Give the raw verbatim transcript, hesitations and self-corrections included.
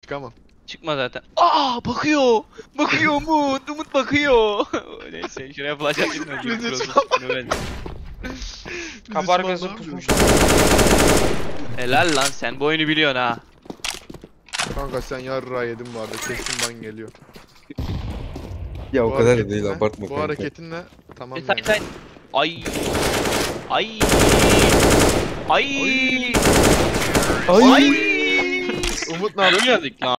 çıkamam. Çıkma zaten. Aa bakıyor. Bakıyor Umut. Umut bakıyor. Neyse şuraya flash atayım da. Biz Cross'u hiç tutmuyor bence. Kabargası Biz pusmuş. Helal lan sen bu oyunu biliyorsun ha. Kanka sen yarra yedin bu arada. Kesin ban geliyor. Ya o Bu kadar da değil, hareketinle- abartma Bu kanka. hareketinle tamam E, say yani. say. Ay. Ay. Ay. Ay. Ay. Umut ne yapıyor? Ölmedik lan.